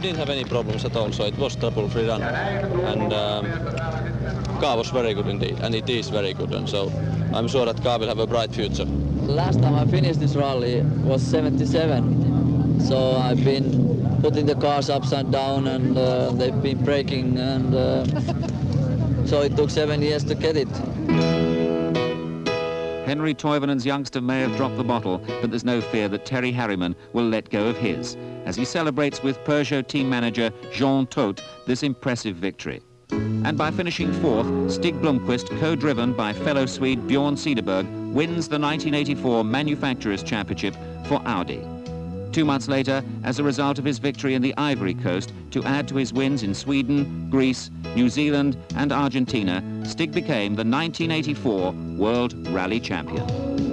didn't have any problems at all, so it was trouble-free run. And car was very good indeed, and it is very good, and so I'm sure that car will have a bright future. Last time I finished this rally was 77, so I've been putting the cars upside down, and they've been braking, and so it took 7 years to get it. Henri Toivonen's youngster may have dropped the bottle, but there's no fear that Terry Harriman will let go of his, as he celebrates with Peugeot team manager Jean Todt this impressive victory. And by finishing fourth, Stig Blomqvist, co-driven by fellow Swede Bjorn Cederberg, wins the 1984 Manufacturers' Championship for Audi. 2 months later, as a result of his victory in the Ivory Coast, to add to his wins in Sweden, Greece, New Zealand and Argentina, Stig became the 1984 World Rally Champion.